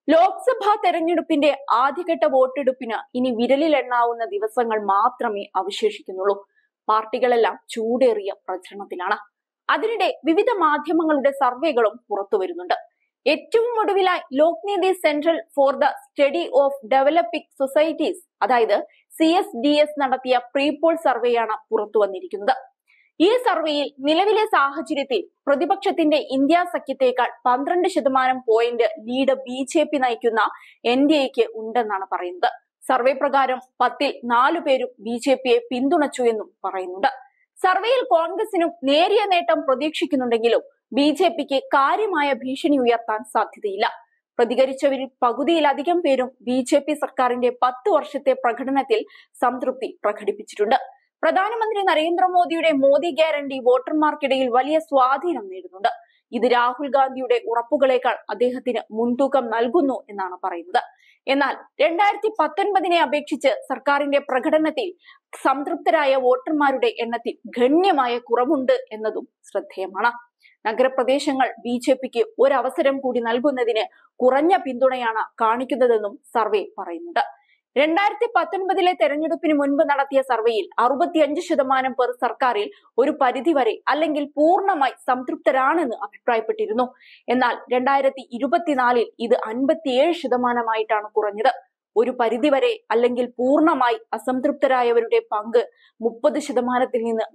ലോക്സഭാ തെരഞ്ഞെടുപ്പിന്റെ ആദ്യഘട്ട വോട്ടെടുപ്പിന് ഇനി വിരലിലെണ്ണാവുന്ന ദിവസങ്ങൾ മാത്രമേ അവശേഷിക്കുന്നുള്ളൂ. പാർട്ടികളെല്ലാം ചൂടേറിയ പ്രചരണത്തിലാണ്. അതിനിടെ വിവിധ മാധ്യമങ്ങളുടെ സർവേകളും പുറത്തു വരുന്നുണ്ട്. ഏറ്റവും ഒടുവിലായി Lokniti centre for the study of developing societies, അതായത് CSDS നടത്തിയ പ്രീപോൾ സർവേയാണ് പുറത്തു വന്നിരിക്കുന്നത്. ഈ സർവേയിൽ നിലവിലെ സാഹചര്യത്തിൽ പ്രതിപക്ഷത്തിന്റെ ഇന്ത്യ സഖ്യത്തേക്കാൾ 12% പോയിന്റ് ലീഡ് BJP നയിക്കുന്ന NDAക്ക് ഉണ്ടെന്നാണ് പറയുന്നത്. സർവേ പ്രകാരം 10ൽ 4 പേരും BJPയെ പിന്തുണച്ചു എന്നും പറയുന്നുണ്ട്. സർവേയിൽ കോൺഗ്രസിനും നേരിയ നേട്ടം പ്രതീക്ഷിക്കുന്നുണ്ടെങ്കിലും BJPക്ക് കാര്യമായ ഭീഷണി ഉയർത്താൻ സാധ്യതയില്ല. പ്രതികരിച്ചവരിൽ പകുതിയിലധികം പേരും BJP സർക്കാരിന്റെ 10 വർഷത്തെ പ്രകടനത്തിൽ സംതൃപ്തി പ്രകടിപ്പിച്ചിട്ടുണ്ട്. പ്രധാനമന്ത്രി നരേന്ദ്രമോദിയുടെ മോദി ഗ്യാരണ്ടി വോട്ടർമാർക്കിടയിൽ വലിയ സ്വാധീനം നേടുന്നുണ്ട്. ഇത് രാഹുൽ ഗാന്ധിയുടെ ഉറപ്പുകളേക്കാൾ അദ്ദേഹത്തിന് മുൻതൂക്കം നൽകുന്നു എന്നാണ് പറയുന്നത്. എന്നാൽ 2019 അപേക്ഷിച്ച് സർക്കാരിന്റെ പ്രകടനത്തിൽ സംതൃപ്തരായ വോട്ടർമാരുടെ എണ്ണത്തിൽ ഗണ്യമായ കുറവുണ്ട് എന്നതും ശ്രദ്ധേയമാണ്. നഗരപ്രദേശങ്ങൾ BJPക്ക് ഒരവസരം കൂടി നൽകുന്നതിന് കുറഞ്ഞ പിന്തുണയാണ് കാണിക്കുന്നതെന്നും സർവേ പറയുന്നുണ്ട്. 2019 തെരഞ്ഞെടുപ്പിന് മുൻപ് നടത്തിയ സർവേയിൽ 65% പേർ സർക്കാരിൽ ഒരു പരിധിവരെ അല്ലെങ്കിൽ പൂർണ്ണമായി സംതൃപ്തരാണെന്ന് അഭിപ്രായപ്പെട്ടിരുന്നു. എന്നാൽ 2024 ഇത് 57%ആയിട്ടാണ് കുറഞ്ഞത്. ഒരു പരിധിവരെ അല്ലെങ്കിൽ പൂർണ്ണമായി അസംതൃപ്തരായവരുടെ പങ്ക് 30%ൽ നിന്ന്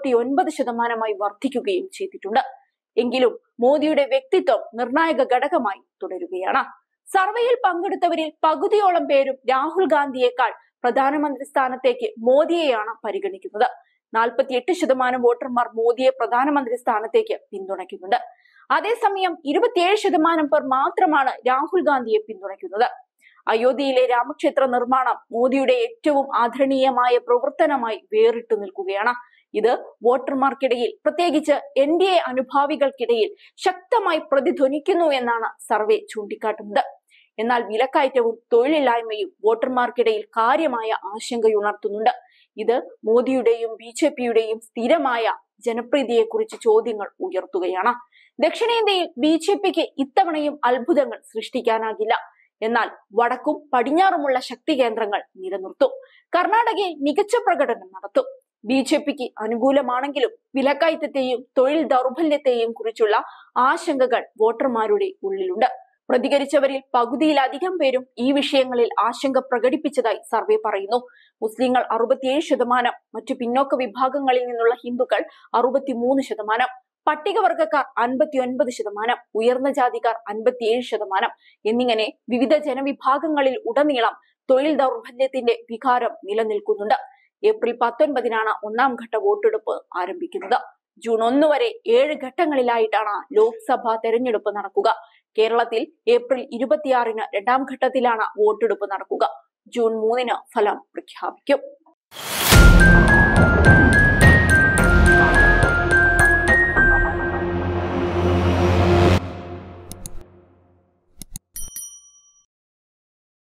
39%ആയി വർദ്ധിക്കുകയും ചെയ്തിട്ടുണ്ട്. എങ്കിലും മോദിയുടെ വ്യക്തിത്വം നിർണായക ഘടകമായി തുടരുകയാണ്. സർവേയിൽ പങ്കെടുത്തവരിൽ പകുതിയോളം പേരും രാഹുൽ ഗാന്ധിയേക്കാൾ പ്രധാനമന്ത്രി സ്ഥാനത്തേക്ക് മോദിയെയാണ് പരിഗണിക്കുന്നത്. 48% വോട്ടർമാർ മോദിയെ പ്രധാനമന്ത്രി സ്ഥാനത്തേക്ക് പിന്തുണയ്ക്കുന്നുണ്ട്. അതേസമയം 27% പേർ മാത്രമാണ് രാഹുൽ ഗാന്ധിയെ പിന്തുണയ്ക്കുന്നത്. അയോധ്യയിലെ രാമക്ഷേത്ര നിർമ്മാണം മോദിയുടെ ഏറ്റവും ആദരണീയമായ പ്രവർത്തനമായി വേറിട്ടു നിൽക്കുകയാണ്. ഇത് വോട്ടർമാർക്കിടയിൽ, പ്രത്യേകിച്ച് NDA അനുഭാവികൾക്കിടയിൽ ശക്തമായി പ്രതിധ്വനിക്കുന്നു എന്നാണ് സർവേ ചൂണ്ടിക്കാട്ടുന്നത്. എന്നാൽ വിലക്കയറ്റവും തൊഴിലില്ലായ്മയും വോട്ടർമാർക്കിടയിൽ കാര്യമായ ആശങ്കയുണർത്തുന്നുണ്ട്. ഇത് മോദിയുടെയും BJPയുടെയും സ്ഥിരമായ ജനപ്രീതിയെക്കുറിച്ച് ചോദ്യങ്ങൾ ഉയർത്തുകയാണ്. ദക്ഷിണേന്ത്യയിൽ BJPക്ക് ഇത്തവണയും അത്ഭുതങ്ങൾ സൃഷ്ടിക്കാനാകില്ല. എന്നാൽ വടക്കും പടിഞ്ഞാറുമുള്ള ശക്തി കേന്ദ്രങ്ങൾ നിലനിർത്തും. കർണാടകയിൽ മികച്ച പ്രകടനം നടത്തും. BJPക്ക് അനുകൂലമാണെങ്കിലും വിലക്കയറ്റത്തെയും തൊഴിൽ ദൗർബല്യത്തെയും കുറിച്ചുള്ള ആശങ്കകൾ വോട്ടർമാരുടെ ഉള്ളിലുണ്ട്. പ്രതികരിച്ചവരിൽ പകുതിയിലധികം പേരും ഈ വിഷയങ്ങളിൽ ആശങ്ക പ്രകടിപ്പിച്ചതായി സർവേ പറയുന്നു. മുസ്ലിങ്ങൾ 67%, മറ്റു പിന്നോക്ക വിഭാഗങ്ങളിൽ നിന്നുള്ള ഹിന്ദുക്കൾ 63%, പട്ടികവർഗക്കാർ 59%, ഉയർന്ന ജാതിക്കാർ 57% എന്നിങ്ങനെ വിവിധ ജനവിഭാഗങ്ങളിൽ ഉടനീളം തൊഴിൽ ദൗർബല്യത്തിന്റെ വികാരം നിലനിൽക്കുന്നുണ്ട്. ഏപ്രിൽ 19 ഒന്നാം ഘട്ട വോട്ടെടുപ്പ് ആരംഭിക്കുന്നത്. ജൂൺ 1 വരെ 7 ഘട്ടങ്ങളിലായിട്ടാണ് ലോക്സഭാ തെരഞ്ഞെടുപ്പ് നടക്കുക. കേരളത്തിൽ ഏപ്രിൽ 26 രണ്ടാം ഘട്ടത്തിലാണ് വോട്ടെടുപ്പ് നടക്കുക. ജൂൺ 3 ഫലം പ്രഖ്യാപിക്കും.